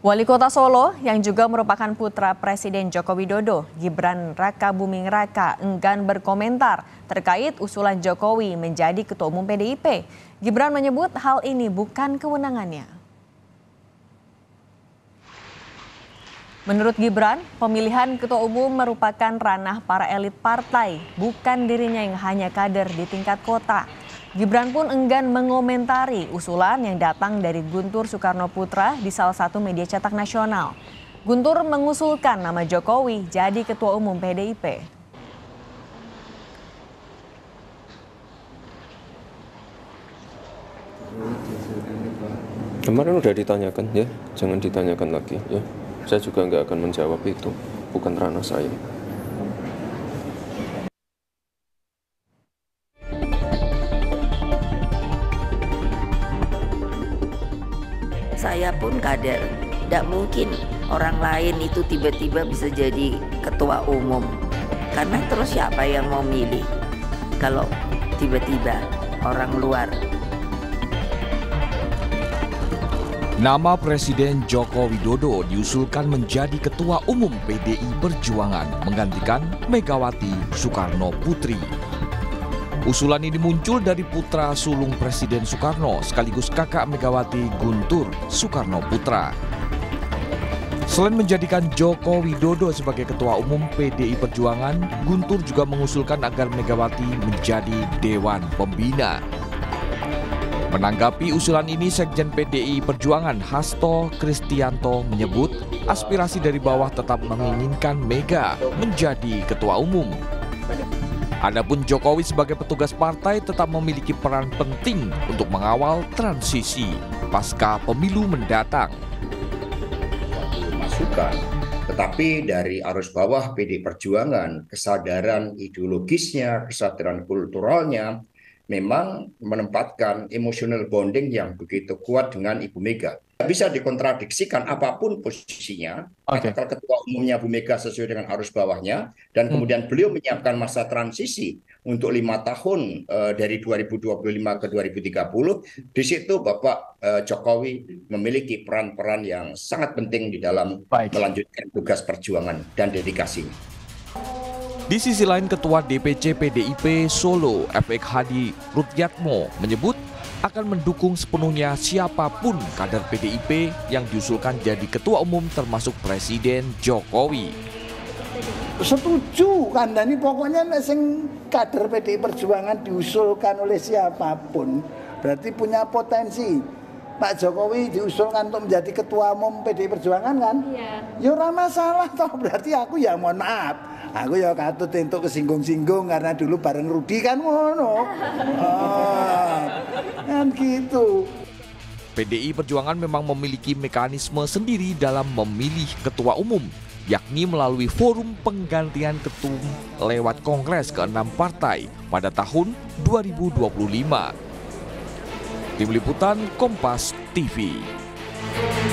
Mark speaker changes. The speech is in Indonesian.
Speaker 1: Wali Kota Solo yang juga merupakan putra Presiden Joko Widodo, Gibran Rakabuming Raka, enggan berkomentar terkait usulan Jokowi menjadi Ketua Umum PDIP. Gibran menyebut hal ini bukan kewenangannya. Menurut Gibran, pemilihan Ketua Umum merupakan ranah para elit partai, bukan dirinya yang hanya kader di tingkat kota. Gibran pun enggan mengomentari usulan yang datang dari Guntur Soekarnoputra di salah satu media cetak nasional. Guntur mengusulkan nama Jokowi jadi Ketua Umum PDIP.
Speaker 2: Kemarin udah ditanyakan ya, jangan ditanyakan lagi ya. Saya juga nggak akan menjawab itu, bukan ranah saya.
Speaker 3: Saya pun kader, tidak mungkin orang lain itu tiba-tiba bisa jadi ketua umum. Karena terus siapa yang mau milih kalau tiba-tiba orang luar?
Speaker 4: Nama Presiden Joko Widodo diusulkan menjadi Ketua Umum PDI Perjuangan menggantikan Megawati Soekarno Putri. Usulan ini muncul dari putra sulung Presiden Soekarno sekaligus kakak Megawati, Guntur Soekarnoputra. Selain menjadikan Joko Widodo sebagai Ketua Umum PDI Perjuangan, Guntur juga mengusulkan agar Megawati menjadi Dewan Pembina. Menanggapi usulan ini, Sekjen PDI Perjuangan Hasto Kristianto menyebut aspirasi dari bawah tetap menginginkan Mega menjadi Ketua Umum. Adapun Jokowi sebagai petugas partai tetap memiliki peran penting untuk mengawal transisi pasca pemilu mendatang.
Speaker 5: Masukan, tetapi dari arus bawah PDI Perjuangan, kesadaran ideologisnya, kesadaran kulturalnya, memang menempatkan emotional bonding yang begitu kuat dengan Ibu Mega. Bisa dikontradiksikan apapun posisinya, apakah ketua umumnya Bu Mega sesuai dengan arus bawahnya, dan kemudian beliau menyiapkan masa transisi untuk 5 tahun dari 2025 ke 2030. Di situ Bapak Jokowi memiliki peran-peran yang sangat penting di dalam melanjutkan tugas perjuangan dan dedikasinya.
Speaker 4: Di sisi lain, Ketua DPC PDIP Solo, F.X. Hadi Rutyatmo, menyebut akan mendukung sepenuhnya siapapun kader PDIP yang diusulkan jadi ketua umum termasuk Presiden Jokowi.
Speaker 6: Setuju kan, dan ini pokoknya sing kader PDI Perjuangan diusulkan oleh siapapun berarti punya potensi. Pak Jokowi diusulkan untuk menjadi ketua umum PDI Perjuangan kan? Iya. Ya ora masalah toh, berarti aku ya mohon maaf. Aku ya katut entuk kesinggung-singgung karena dulu bareng Rudi kan ngono. Kan gitu.
Speaker 4: PDI Perjuangan memang memiliki mekanisme sendiri dalam memilih ketua umum, yakni melalui forum penggantian ketum lewat Kongres ke-6 partai pada tahun 2025. Tim Liputan Kompas TV.